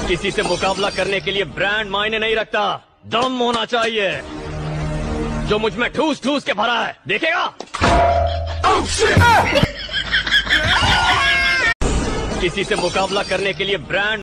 किसी से मुकाबला करने के लिए ब्रांड मायने नहीं रखता, दम होना चाहिए जो मुझ में ठूस ठूस के भरा है। देखेगा? किसी से मुकाबला करने के लिए ब्रांड